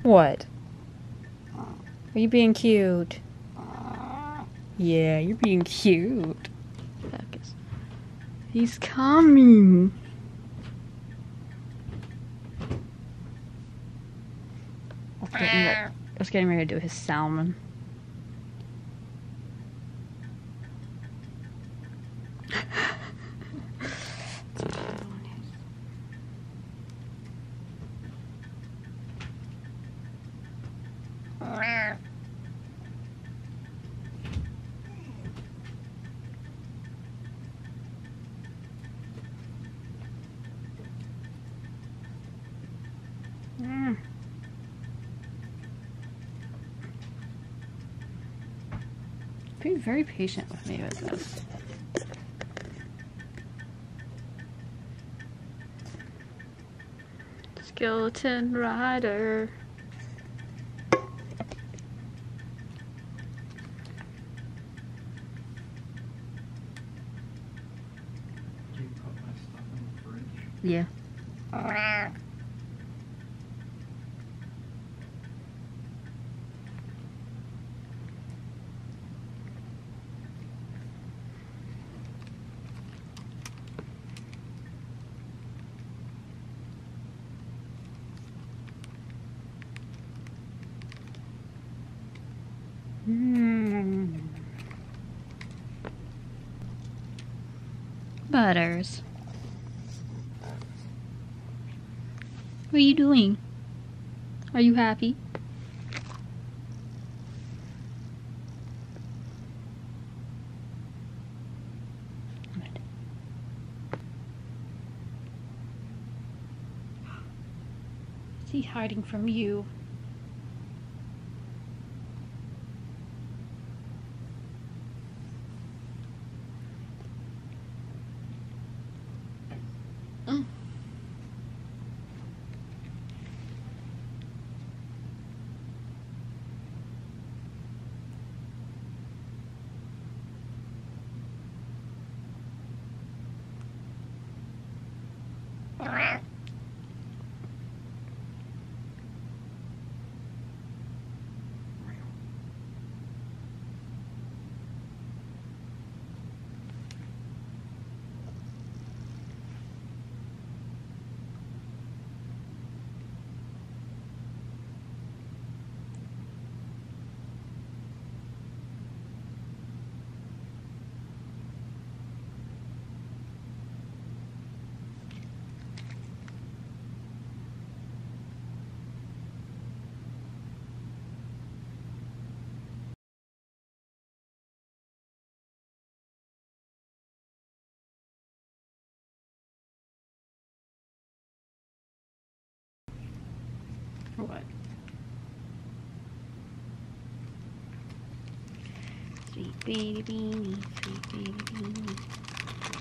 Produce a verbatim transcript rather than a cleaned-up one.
What? Are you being cute? Yeah, you're being cute. Focus. He's coming. I was getting ready, I was getting ready to do his salmon. Mm. Be very patient with me with this. Skeleton Rider. Do you put my stuff in the fridge? Yeah. Mm. Butters. What are you doing? Are you happy? Good. Is he hiding from you? Mm. What? Sweet baby beanie, sweet baby beanie.